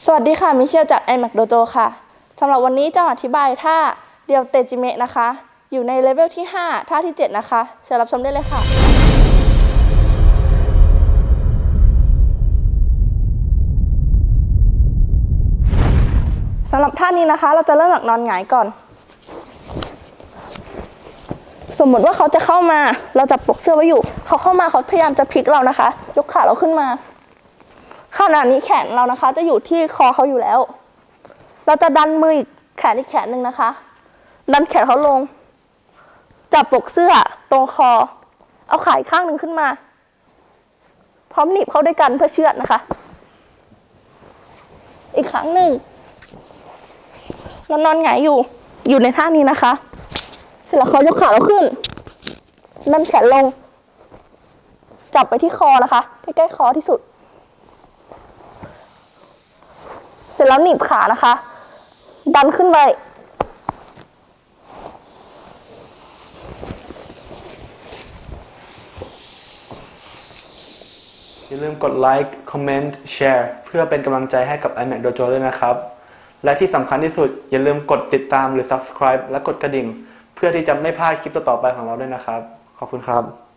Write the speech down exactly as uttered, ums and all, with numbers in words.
สวัสดีค่ะมิเชลจาก iMac Dojo ค่ะสำหรับวันนี้จะอธิบายท่าเรียวเตจิเมะนะคะอยู่ในเลเวลที่ห้าท่าที่เจ็ดนะคะเชิญรับชมได้เลยค่ะสำหรับท่านี้นะคะเราจะเริ่มจากนอนหงายก่อนสมมติว่าเขาจะเข้ามาเราจับปกเสื้อไว้อยู่เขาเข้ามาเขาพยายามจะพลิกเรานะคะยกขาเราขึ้นมาขณะนี้แขนเรานะคะจะอยู่ที่คอเขาอยู่แล้วเราจะดันมืออีกแขนอีกแขนหนึ่งนะคะดันแขนเขาลงจับปกเสื้อตรงคอเอาขาอีกข้างหนึ่งขึ้นมาพร้อมหนีบเข้าด้วยกันเพื่อเชือดนะคะอีกครั้งหนึ่งเรานอนหงายอยู่อยู่ในท่านี้นะคะเสร็จแล้วเขายกขาเราขึ้นดันแขนลงจับไปที่คอนะคะใกล้ๆคอที่สุดเสร็จแล้วหนีบขานะคะดันขึ้นไปอย่าลืมกดไลค์ คอมเมนต์ แชร์ เพื่อเป็นกำลังใจให้กับ iMac Dojo ด้วยนะครับและที่สำคัญที่สุดอย่าลืมกดติดตามหรือ ซับสไครบ์ และกดกระดิ่งเพื่อที่จะไม่พลาดคลิปต่อๆไปของเราด้วยนะครับขอบคุณครับ